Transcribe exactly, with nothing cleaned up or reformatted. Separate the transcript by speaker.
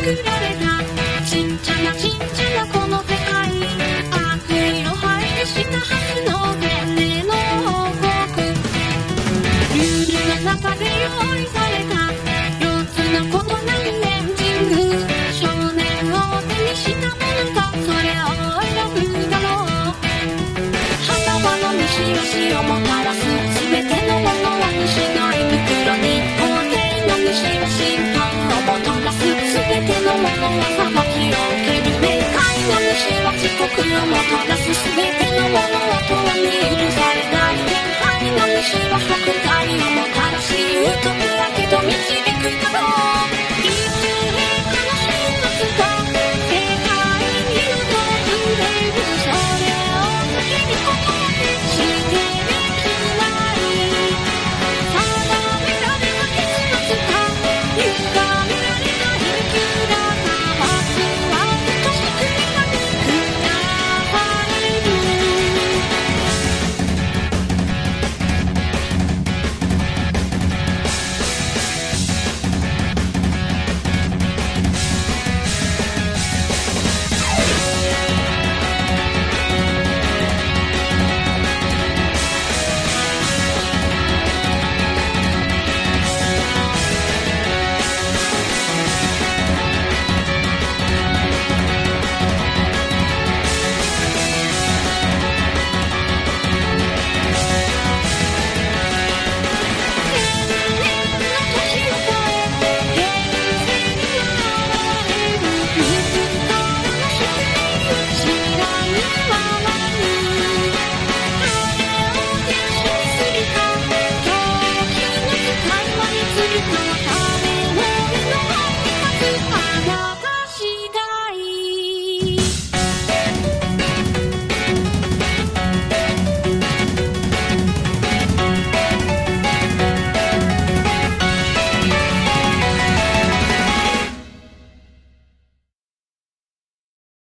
Speaker 1: 作られたちっちゃなちっちゃなこの世界、悪意の排除したはずの天然の王国、ルールの中で用意されたよっつの異なるエンジング、少年を手にした者がそれを選ぶだろう。墓場の虫は死をもたらす全てのものを虫の胃袋に、法廷の虫は審判をもたらす全てのものは裁きを受ける、冥界の虫は遅刻をもたらす全てのものは永遠に許され